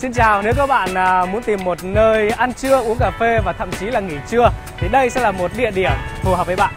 Xin chào, nếu các bạn muốn tìm một nơi ăn trưa, uống cà phê và thậm chí là nghỉ trưa thì đây sẽ là một địa điểm phù hợp với bạn.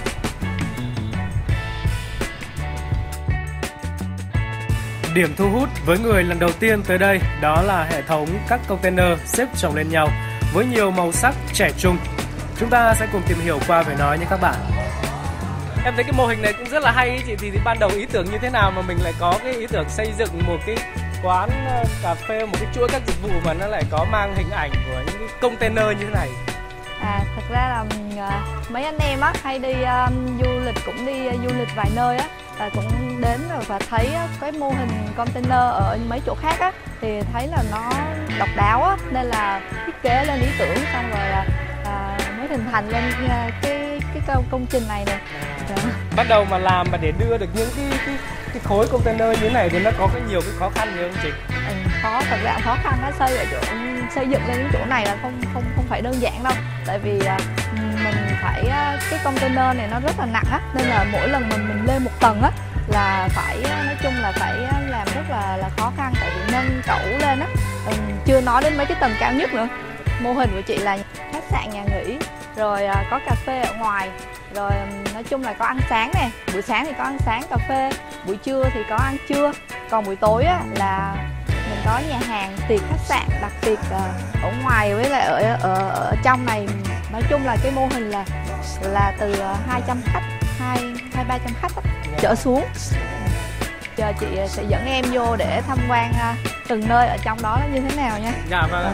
Điểm thu hút với người lần đầu tiên tới đây đó là hệ thống các container xếp chồng lên nhau với nhiều màu sắc trẻ trung. Chúng ta sẽ cùng tìm hiểu qua về nó nhé các bạn. Em thấy cái mô hình này cũng rất là hay ý chị. Thì ban đầu ý tưởng như thế nào mà mình lại có cái ý tưởng xây dựng một cái quán cà phê, một cái chuỗi các dịch vụ mà nó lại có mang hình ảnh của những cái container như thế này? Thật ra là mấy anh em hay đi du lịch, cũng đi du lịch vài nơi cũng đến rồi và thấy cái mô hình container ở mấy chỗ khác thì thấy là nó độc đáo nên là thiết kế lên ý tưởng, xong rồi mới hình thành lên cái công trình này nè. Bắt đầu mà làm mà để đưa được những cái khối container như thế này thì nó có nhiều cái khó khăn gì không chị? Khó, thật ra khó khăn xây dựng lên những chỗ này là không phải đơn giản đâu. Tại vì mình phải cái container này nó rất là nặng nên là mỗi lần mình lên một tầng là phải, nói chung là phải làm rất là khó khăn, tại vì nâng cẩu lên chưa nói đến mấy cái tầng cao nhất nữa. Mô hình của chị là khách sạn, nhà nghỉ, rồi có cà phê ở ngoài, rồi nói chung là có ăn sáng nè, buổi sáng thì có ăn sáng cà phê, buổi trưa thì có ăn trưa, còn buổi tối là mình có nhà hàng, tiệc khách sạn, đặt tiệc ở ngoài với lại ở trong này. Nói chung là cái mô hình là từ 200 khách, 200-300 khách trở xuống. Giờ chị sẽ dẫn em vô để tham quan từng nơi ở trong đó nó như thế nào nha. Dạ vâng.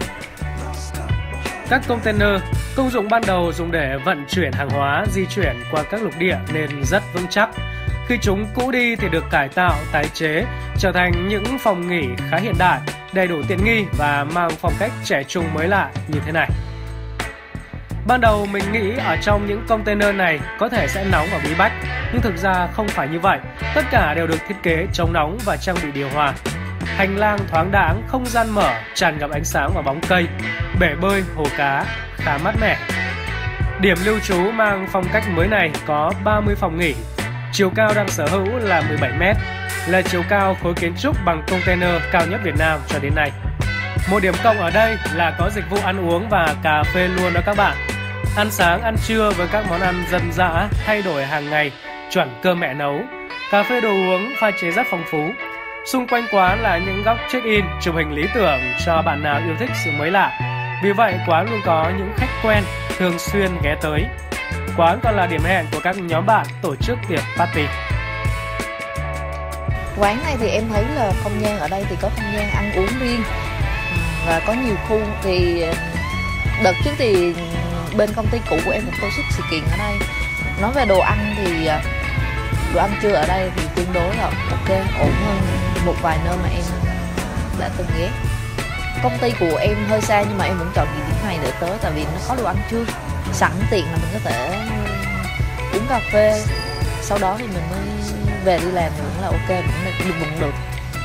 Các container công dụng ban đầu dùng để vận chuyển hàng hóa, di chuyển qua các lục địa nên rất vững chắc. Khi chúng cũ đi thì được cải tạo, tái chế, trở thành những phòng nghỉ khá hiện đại, đầy đủ tiện nghi và mang phong cách trẻ trung mới lạ như thế này. Ban đầu mình nghĩ ở trong những container này có thể sẽ nóng và bí bách, nhưng thực ra không phải như vậy. Tất cả đều được thiết kế chống nóng và trang bị điều hòa. Hành lang thoáng đãng, không gian mở, tràn ngập ánh sáng và bóng cây, bể bơi, hồ cá khá mát mẻ. Điểm lưu trú mang phong cách mới này có 30 phòng nghỉ. Chiều cao đang sở hữu là 17 m, là chiều cao khối kiến trúc bằng container cao nhất Việt Nam cho đến nay. Một điểm cộng ở đây là có dịch vụ ăn uống và cà phê luôn đó các bạn. Ăn sáng, ăn trưa với các món ăn dân dã thay đổi hàng ngày, chuẩn cơm mẹ nấu. Cà phê, đồ uống pha chế rất phong phú. Xung quanh quán là những góc check-in, chụp hình lý tưởng cho bạn nào yêu thích sự mới lạ. Vì vậy quán luôn có những khách quen thường xuyên ghé tới. Quán còn là điểm hẹn của các nhóm bạn tổ chức tiệc party. Quán này thì em thấy là không gian ở đây thì có không gian ăn uống riêng và có nhiều khu. Thì đợt trước thì bên công ty cũ của em cũng tổ chức sự kiện ở đây. Nói về đồ ăn thì đồ ăn trưa ở đây thì tương đối là ok, ổn hơn một vài nơi mà em đã từng ghé. Công ty của em hơi xa nhưng mà em vẫn chọn địa điểm này để tới, tại vì nó có đồ ăn trưa sẵn, tiện là mình có thể uống cà phê, sau đó thì mình mới về đi làm, vẫn là ok, vẫn được.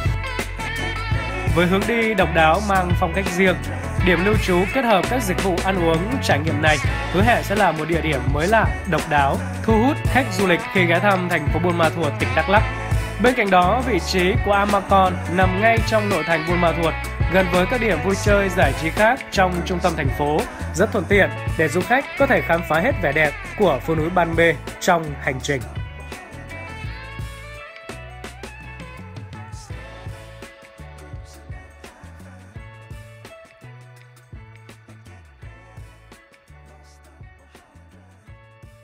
Với hướng đi độc đáo mang phong cách riêng, điểm lưu trú kết hợp các dịch vụ ăn uống trải nghiệm này hứa hẹn sẽ là một địa điểm mới lạ, độc đáo, thu hút khách du lịch khi ghé thăm thành phố Buôn Ma Thuột, tỉnh Đắk Lắk. Bên cạnh đó, vị trí của Amacon nằm ngay trong nội thành Buôn Ma Thuột, gần với các điểm vui chơi giải trí khác trong trung tâm thành phố, rất thuận tiện để du khách có thể khám phá hết vẻ đẹp của phố núi Ban Bê trong hành trình.